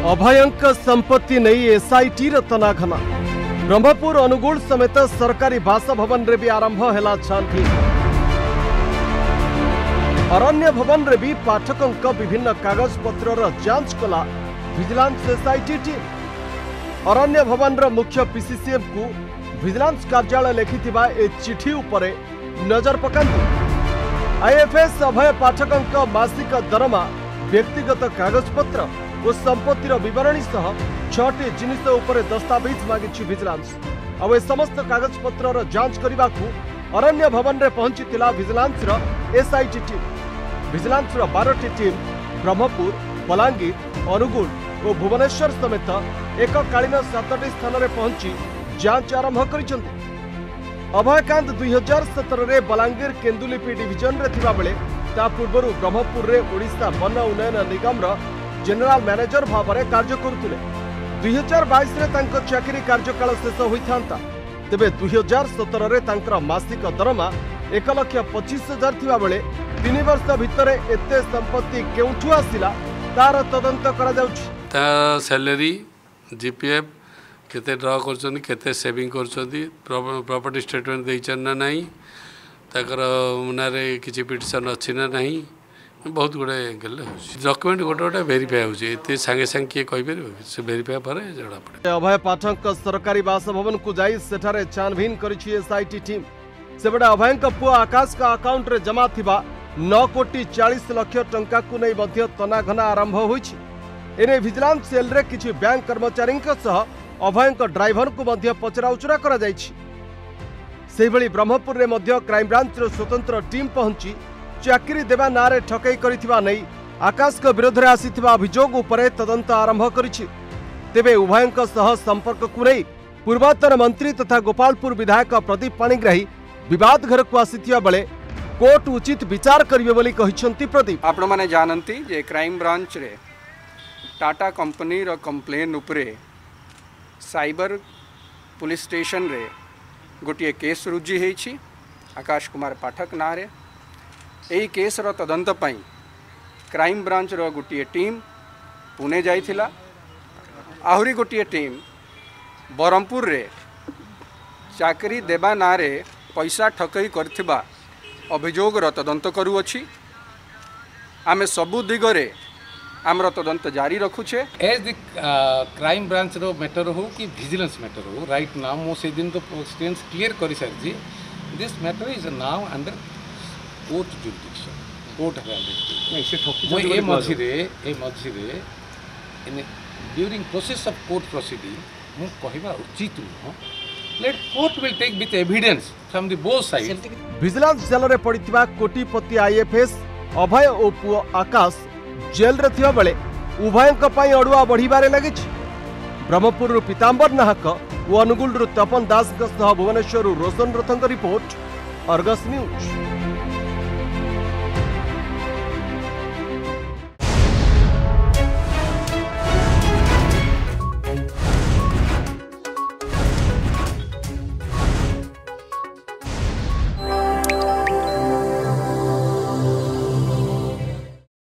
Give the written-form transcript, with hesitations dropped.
अभयंक संपत्ति नहीं एसआईटी तनाघना ब्रह्मपुर अनुगुल समेत सरकारी बासभवन रे भी आरंभ है छानबीन। अरण्य भवन रे भी पाठकों विभिन्न कागज पत्र जांच कला विजिलेंस एसआईटी टीम। अरण्य भवन रो मुख्य पीसीसीएम को विजिलेंस कार्यालय लिखिथिबा ए चिठी उपरे नजर पकांती। आईएफएस अभय पाठकों मासिक दरमा व्यक्तिगत कागज पत्र और संपत्तिर विवरणी सह 6टी जिनिस उपरे दस्तावेज मागिछि विजिलेंस। अब ए समस्त कागज पत्र जांच करने को अरण्य भवन रे पहुंचीला विजिलेंस रो एसआईटी टीम। विजिलेंस रो 12टी टीम ब्रह्मपुर, बलांगीर, अनुगुल और भुवनेश्वर समेत एककालीन 7टी स्थान रे पहुंची जांच आरंभ करिसेंति। अभयकांत 2017 रे बलांगीर केन्दुलिपि डिविजन रे थिबा बेले ता पूर्वरु ब्रह्मपुर रे ओडिशा वन उन्नयन निगम रो जनरल मैनेजर भाव में कार्य करुले। 2022 रे तांको चाकरी कार्यकाल शेष होइथांता। तेबे 2017 रे तांकर मासिक दरमा 1,25,000 थिबा बेले 3 वर्ष भितर एते संपत्ति केउठु आसिला तार तदंत करा जाउछि। ता सैलरी जीपीएफ केते ड्रा करछन, केते सेविंग करछन, प्रॉपर्टी स्टेटमेंट देइछन ना नहीं, ताकर मुनारे किछि पिटिशन अछि ना नहीं, बहुत गुड़े डॉक्यूमेंट गोटे गोटे भेरीफाई होते सांगे सांगे किए कहीपर से भेरीफाई पर जड़ा पड़े। अभय पाठक सरकारी बासभवन को जाई सेठारे छानबीन करिछि एसआईटी टीम। सेबडा अभयंक पुआ आकाश का अकाउंट रे जमा थिबा 9,40,00,000 टंका को नै मध्य तनाघना आरंभ होइछि। एने विजिलेंस सेल रे किछि बैंक कर्मचारी सह अभयंक ड्राइवर को मध्य पचराउचरा करा जाइछि। सेहि भली ब्रह्मपुर रे मध्य क्राइम ब्रांच रो स्वतंत्र टीम पहुंची चाकरी देवा नारे ठकई करिथिबा नै आकाश के विरोध रे आसीथिबा अभियोग उपरे तदंत आरंभ करिछि। तेबे उभयंक सह संपर्क को नै पूर्वतन मंत्री तथा गोपालपुर विधायक प्रदीप पाणिग्राही विवाद घर को आसीथिबा बेले कोर्ट उचित विचार करिवे बोली कहिसंती प्रदीप। आपण माने जानंती जे क्राइम ब्रांच रे टाटा कंपनी रो कंप्लेन उपरे साइबर पुलिस स्टेशन रे गोटे केस रुजु हेछि आकाश कुमार पाठक नारे। यही केस रो तदंत पाई क्राइम ब्रांच रो गोटे टीम पुणे जाइथिला। आहुरी गोटे टीम बरमपुर रे चाकरी देबा नारे पैसा ठकई करथिबा अभियोग रो तदंत करूअछि। आमे सबु दिगरे आमर तदंत जारी रखुछे। एज द क्राइम ब्रांच रो मैटर हो कि विजिलेंस मैटर हो, राइट नाउ मो से दिन तो स्टेंस क्लियर करि सारजी this matter is now under court jurisdiction, court handle. ए मझिरे in during process of court proceeding मु कहबा उचित नुह। Let court will take with evidence from the both side. Vigilance jail रे पड़िथिबा कोटिपति आईएफएस अभय और पुओ आकाश जेल रे थिबा बेले उभयंक पई अडुआ बढ़िबारे लागिछि। ब्रह्मपुर रु पीतांबर नाहक और अनुगुल रु तपन दास सह भुवनेश्वर रु रोशन रथंक रिपोर्ट, अर्गस न्यूज।